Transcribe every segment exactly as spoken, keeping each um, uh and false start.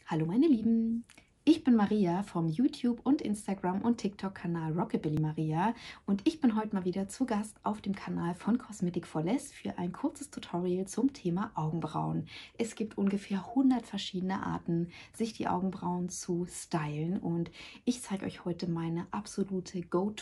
Hallo meine Lieben, ich bin Maria vom YouTube und Instagram und TikTok-Kanal Rockabilly Maria und ich bin heute mal wieder zu Gast auf dem Kanal von Cosmetic for Less für ein kurzes Tutorial zum Thema Augenbrauen. Es gibt ungefähr hundert verschiedene Arten, sich die Augenbrauen zu stylen und ich zeige euch heute meine absolute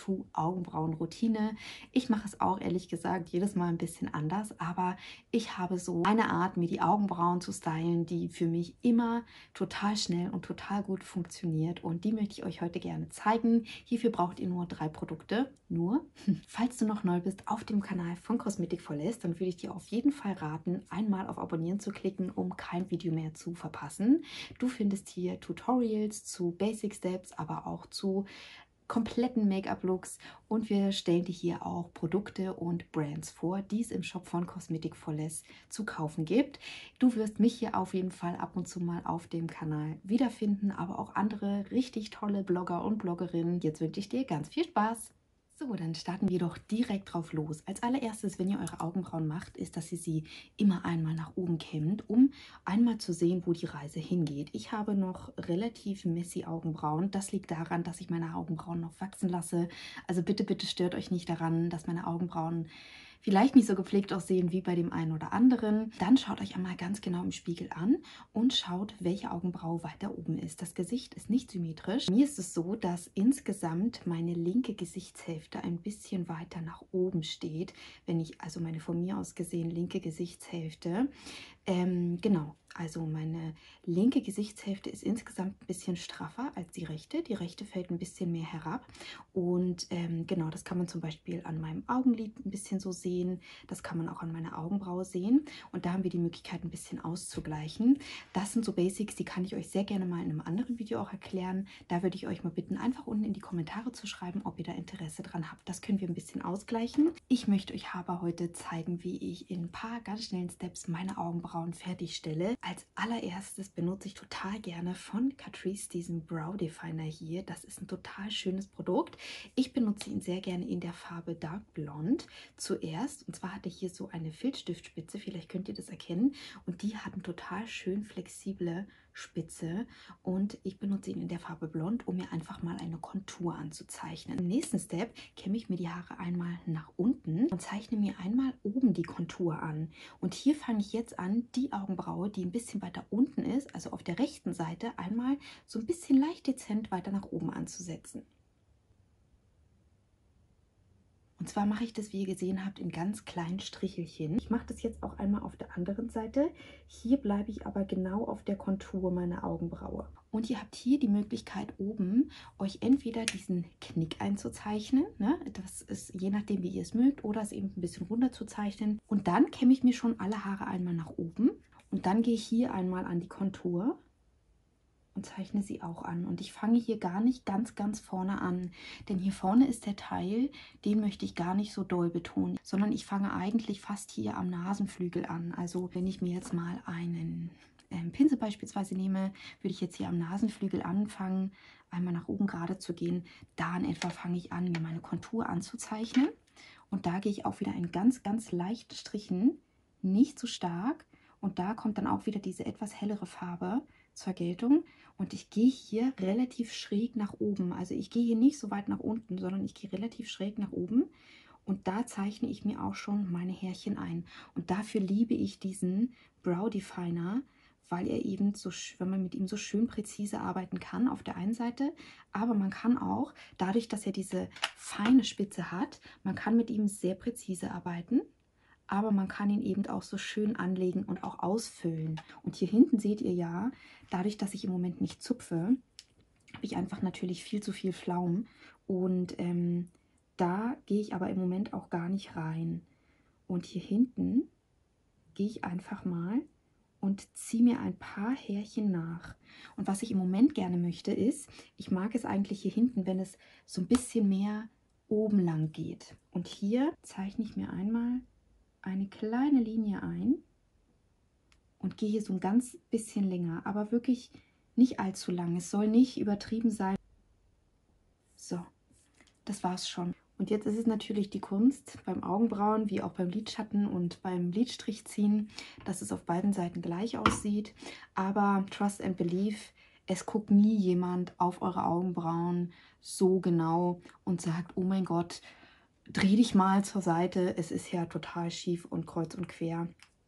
Go-To-Augenbrauen-Routine. Ich mache es auch ehrlich gesagt jedes Mal ein bisschen anders, aber ich habe so eine Art, mir die Augenbrauen zu stylen, die für mich immer total schnell und total gut funktioniert und die möchte ich euch heute gerne zeigen. Hierfür braucht ihr nur drei Produkte. Nur, falls du noch neu bist auf dem Kanal von Cosmetic for Less, dann würde ich dir auf jeden Fall raten, einmal auf Abonnieren zu klicken, um kein Video mehr zu verpassen. Du findest hier Tutorials zu Basic Steps, aber auch zu kompletten Make-up-Looks und wir stellen dir hier auch Produkte und Brands vor, die es im Shop von Cosmetic for Less zu kaufen gibt. Du wirst mich hier auf jeden Fall ab und zu mal auf dem Kanal wiederfinden, aber auch andere richtig tolle Blogger und Bloggerinnen. Jetzt wünsche ich dir ganz viel Spaß! So, dann starten wir doch direkt drauf los. Als allererstes, wenn ihr eure Augenbrauen macht, ist, dass ihr sie immer einmal nach oben kämmt, um einmal zu sehen, wo die Reise hingeht. Ich habe noch relativ messy Augenbrauen. Das liegt daran, dass ich meine Augenbrauen noch wachsen lasse. Also bitte, bitte stört euch nicht daran, dass meine Augenbrauen vielleicht nicht so gepflegt aussehen wie bei dem einen oder anderen. Dann schaut euch einmal ganz genau im Spiegel an und schaut, welche Augenbraue weiter oben ist. Das Gesicht ist nicht symmetrisch. Mir ist es so, dass insgesamt meine linke Gesichtshälfte ein bisschen weiter nach oben steht, wenn ich also meine von mir aus gesehen linke Gesichtshälfte. Ähm, genau, also meine linke Gesichtshälfte ist insgesamt ein bisschen straffer als die rechte. Die rechte fällt ein bisschen mehr herab und ähm, genau, das kann man zum Beispiel an meinem Augenlid ein bisschen so sehen. Das kann man auch an meiner Augenbraue sehen und da haben wir die Möglichkeit ein bisschen auszugleichen. Das sind so Basics, die kann ich euch sehr gerne mal in einem anderen Video auch erklären. Da würde ich euch mal bitten, einfach unten in die Kommentare zu schreiben, ob ihr da Interesse dran habt. Das können wir ein bisschen ausgleichen. Ich möchte euch aber heute zeigen, wie ich in ein paar ganz schnellen Steps meine Augenbrauen fertigstelle. Als allererstes benutze ich total gerne von Catrice diesen Brow Definer hier. Das ist ein total schönes Produkt. Ich benutze ihn sehr gerne in der Farbe Dark Blonde zuerst. Und zwar hatte ich hier so eine Filzstiftspitze, vielleicht könnt ihr das erkennen. Und die hat eine total schön flexible Spitze und ich benutze ihn in der Farbe Blond, um mir einfach mal eine Kontur anzuzeichnen. Im nächsten Step kämme ich mir die Haare einmal nach unten und zeichne mir einmal oben die Kontur an. Und hier fange ich jetzt an, die Augenbraue, die ein bisschen weiter unten ist, also auf der rechten Seite, einmal so ein bisschen leicht dezent weiter nach oben anzusetzen. Und zwar mache ich das, wie ihr gesehen habt, in ganz kleinen Strichelchen. Ich mache das jetzt auch einmal auf der anderen Seite. Hier bleibe ich aber genau auf der Kontur meiner Augenbraue. Und ihr habt hier die Möglichkeit oben, euch entweder diesen Knick einzuzeichnen, ne? Das ist je nachdem, wie ihr es mögt, oder es eben ein bisschen runter zu zeichnen. Und dann kämme ich mir schon alle Haare einmal nach oben. Und dann gehe ich hier einmal an die Kontur und zeichne sie auch an. Und ich fange hier gar nicht ganz, ganz vorne an, denn hier vorne ist der Teil, den möchte ich gar nicht so doll betonen, sondern ich fange eigentlich fast hier am Nasenflügel an. Also wenn ich mir jetzt mal einen ähm, Pinsel beispielsweise nehme, würde ich jetzt hier am Nasenflügel anfangen, einmal nach oben gerade zu gehen. Da in etwa fange ich an, mir meine Kontur anzuzeichnen. Und da gehe ich auch wieder in ganz, ganz leichte Strichen, nicht zu stark. Und da kommt dann auch wieder diese etwas hellere Farbe zur Geltung. Und ich gehe hier relativ schräg nach oben. Also ich gehe hier nicht so weit nach unten, sondern ich gehe relativ schräg nach oben. Und da zeichne ich mir auch schon meine Härchen ein. Und dafür liebe ich diesen Brow Definer, weil er eben so, wenn man mit ihm so schön präzise arbeiten kann auf der einen Seite, aber man kann auch, dadurch, dass er diese feine Spitze hat, man kann mit ihm sehr präzise arbeiten. Aber man kann ihn eben auch so schön anlegen und auch ausfüllen. Und hier hinten seht ihr ja, dadurch, dass ich im Moment nicht zupfe, habe ich einfach natürlich viel zu viel Flaum. Und ähm, da gehe ich aber im Moment auch gar nicht rein. Und hier hinten gehe ich einfach mal und ziehe mir ein paar Härchen nach. Und was ich im Moment gerne möchte ist, ich mag es eigentlich hier hinten, wenn es so ein bisschen mehr oben lang geht. Und hier zeichne ich mir einmal eine kleine Linie ein und gehe hier so ein ganz bisschen länger, aber wirklich nicht allzu lang. Es soll nicht übertrieben sein. So, das war's schon. Und Und jetzt ist es natürlich die Kunst beim Augenbrauen, wie auch beim Lidschatten und beim Lidstrichziehen, dass es auf beiden Seiten gleich aussieht. Aber trust and believe, es guckt nie jemand auf eure Augenbrauen so genau und sagt, oh mein Gott, dreh dich mal zur Seite, es ist ja total schief und kreuz und quer.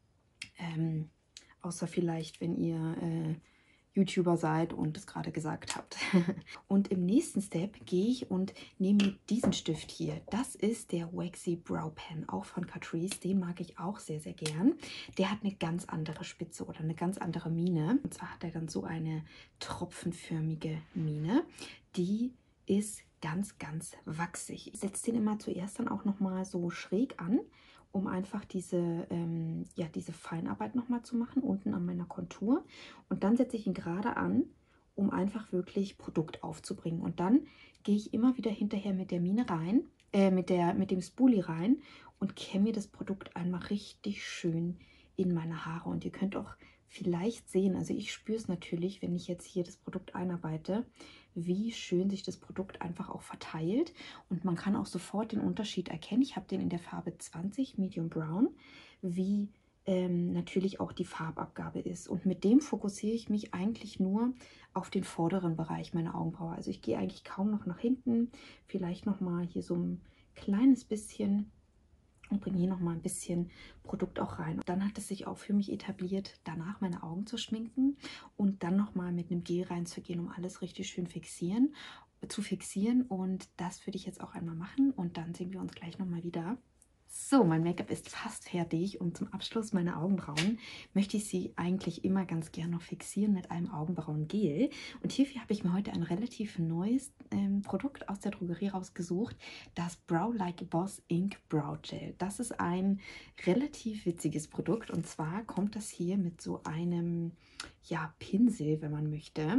Ähm, außer vielleicht, wenn ihr äh, YouTuber seid und es gerade gesagt habt. Und im nächsten Step gehe ich und nehme diesen Stift hier. Das ist der Waxy Brow Pen, auch von Catrice. Den mag ich auch sehr, sehr gern. Der hat eine ganz andere Spitze oder eine ganz andere Mine. Und zwar hat er dann so eine tropfenförmige Mine. Die ist ganz, ganz wachsig. Ich setze den immer zuerst dann auch nochmal so schräg an, um einfach diese, ähm, ja, diese Feinarbeit nochmal zu machen, unten an meiner Kontur. Und dann setze ich ihn gerade an, um einfach wirklich Produkt aufzubringen. Und dann gehe ich immer wieder hinterher mit der Mine rein, äh, mit, der, mit dem Spoolie rein und kämme mir das Produkt einmal richtig schön in meine Haare. Und ihr könnt auch vielleicht sehen, also ich spüre es natürlich, wenn ich jetzt hier das Produkt einarbeite, wie schön sich das Produkt einfach auch verteilt. Und man kann auch sofort den Unterschied erkennen. Ich habe den in der Farbe zwanzig, Medium Brown, wie ähm, natürlich auch die Farbabgabe ist. Und mit dem fokussiere ich mich eigentlich nur auf den vorderen Bereich meiner Augenbraue. Also ich gehe eigentlich kaum noch nach hinten, vielleicht noch mal hier so ein kleines bisschen und bringe hier noch mal ein bisschen Produkt auch rein. Und dann hat es sich auch für mich etabliert, danach meine Augen zu schminken und dann noch mal mit einem Gel reinzugehen, um alles richtig schön fixieren, zu fixieren. Und das würde ich jetzt auch einmal machen und dann sehen wir uns gleich noch mal wieder. So, mein Make-up ist fast fertig und zum Abschluss meiner Augenbrauen möchte ich sie eigentlich immer ganz gerne noch fixieren mit einem Augenbrauengel. Und hierfür habe ich mir heute ein relativ neues ähm, Produkt aus der Drogerie rausgesucht, das Brow Like a Boss Ink Brow Gel. Das ist ein relativ witziges Produkt und zwar kommt das hier mit so einem, ja, Pinsel, wenn man möchte.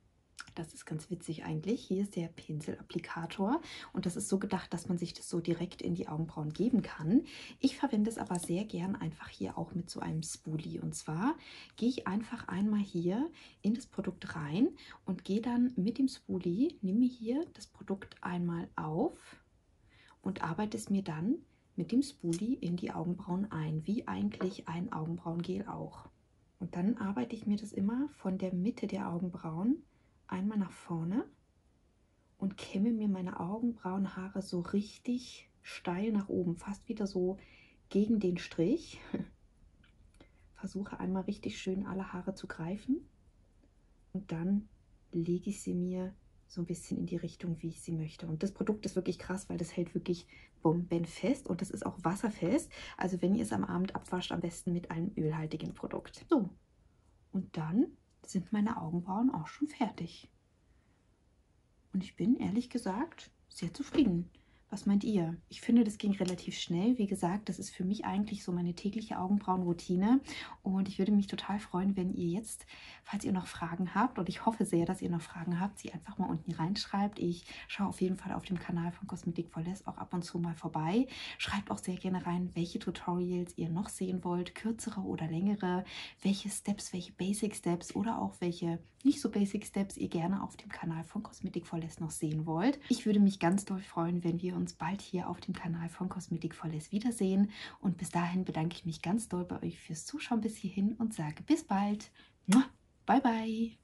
Das ist ganz witzig eigentlich. Hier ist der Pinselapplikator und das ist so gedacht, dass man sich das so direkt in die Augenbrauen geben kann. Ich verwende es aber sehr gern einfach hier auch mit so einem Spoolie. Und zwar gehe ich einfach einmal hier in das Produkt rein und gehe dann mit dem Spoolie, nehme hier das Produkt einmal auf und arbeite es mir dann mit dem Spoolie in die Augenbrauen ein, wie eigentlich ein Augenbrauengel auch. Und dann arbeite ich mir das immer von der Mitte der Augenbrauen einmal nach vorne und kämme mir meine Augenbrauenhaare so richtig steil nach oben, fast wieder so gegen den Strich. Versuche einmal richtig schön alle Haare zu greifen und dann lege ich sie mir so ein bisschen in die Richtung, wie ich sie möchte. Und das Produkt ist wirklich krass, weil das hält wirklich bombenfest und das ist auch wasserfest. Also wenn ihr es am Abend abwascht, am besten mit einem ölhaltigen Produkt. So, und dann sind meine Augenbrauen auch schon fertig. Und ich bin ehrlich gesagt sehr zufrieden. Was meint ihr? Ich finde, das ging relativ schnell. Wie gesagt, das ist für mich eigentlich so meine tägliche Augenbrauenroutine. Und ich würde mich total freuen, wenn ihr jetzt, falls ihr noch Fragen habt, und ich hoffe sehr, dass ihr noch Fragen habt, sie einfach mal unten reinschreibt. Ich schaue auf jeden Fall auf dem Kanal von Cosmetic for Less auch ab und zu mal vorbei. Schreibt auch sehr gerne rein, welche Tutorials ihr noch sehen wollt, kürzere oder längere, welche Steps, welche Basic Steps oder auch welche nicht so Basic Steps ihr gerne auf dem Kanal von Cosmetic for Less noch sehen wollt. Ich würde mich ganz doll freuen, wenn wir uns bald hier auf dem Kanal von Cosmetic for Less wiedersehen. Und bis dahin bedanke ich mich ganz doll bei euch fürs Zuschauen bis hierhin und sage bis bald. Bye, bye.